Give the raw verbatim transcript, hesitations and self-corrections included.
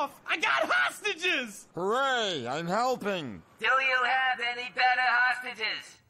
off! I got hostages! Hooray! I'm helping! Do you have any better hostages?